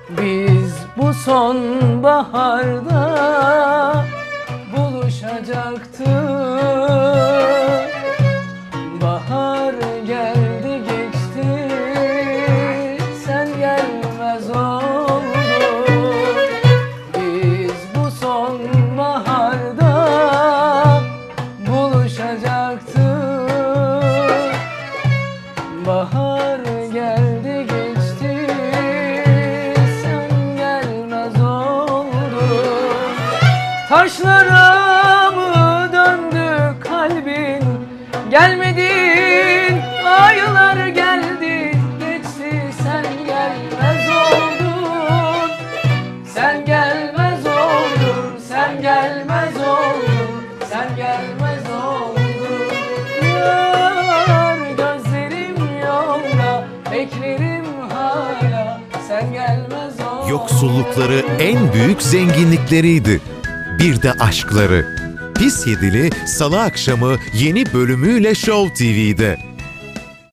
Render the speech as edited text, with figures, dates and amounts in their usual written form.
Biz bu sonbaharda buluşacaktık. Bahar geldi geçti, sen gelmez oldun. Biz bu sonbaharda buluşacaktık. Bahar geldi geçti, sen gelmez oldun. Taşlara mı döndü kalbin, gelmedin, aylar geldi geçti, sen gelmez oldun. Sen gelmez oldun, sen gelmez oldun, sen gelmez oldun. Yar gözlerim yolda, beklerim hala, sen gelmez oldun. Yoksullukları en büyük zenginlikleriydi. Bir de aşkları. Pis Yedili Salı akşamı yeni bölümüyle Show TV'de.